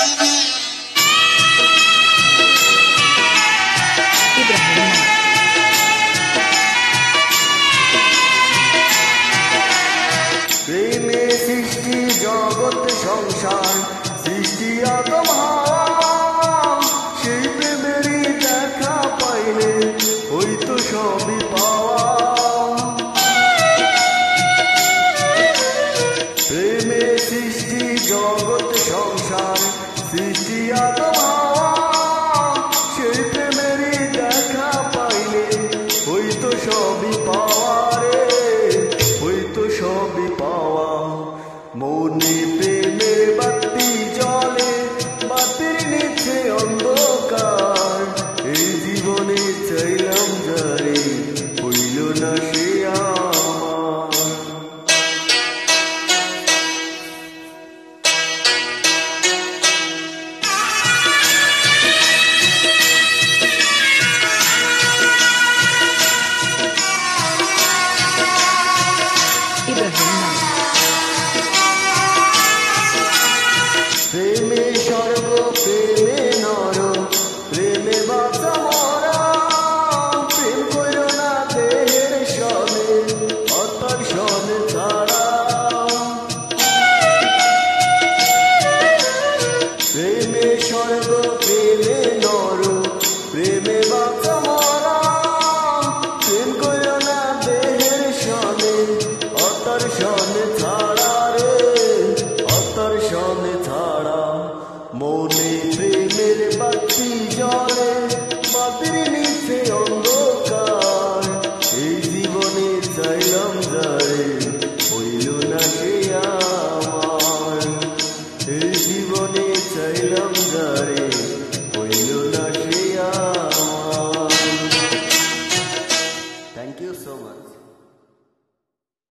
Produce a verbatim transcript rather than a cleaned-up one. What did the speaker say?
প্রেমে সৃষ্টি জগৎ সংসার সৃষ্টি আদম সেই প্রেমেরই দেখা পাইলে ওই তো সবই পাওয়া। প্রেমে সৃষ্টি জগৎ সংসার সৃষ্টি আদম সেই প্রেমেরই দেখা পাইলে ওই তো সবই পাওয়া রে, ওই তো সবই পাওয়া। মনে প্রেমের বাতি জ্বলে, বাতির নিচে অন্ধকার, এই জীবনে চাইলাম যারে হইল না সে আমার। প্রেমে স্বর্গ প্রেমে নর প্রেমে বাঁচা মরা, প্রেম কইরো না দেহের সনে অতর সনে ছাড়া। প্রেমে স্বর্গ প্রেমে নর প্রেমে বাঁচা মরা, প্রেম কইরো না দেহের সনে অতর সনে ছাড়া রে, অতর সনে ছাড়া। মনে প্রেমের বাতি জ্বলে, বাতির নিচে অন্ধকার, এই জীবনে চাইলাম যারে হইল না সে আমার। এই জীবনে চাইলাম যারে হইল না সে আমার। Thank you so much.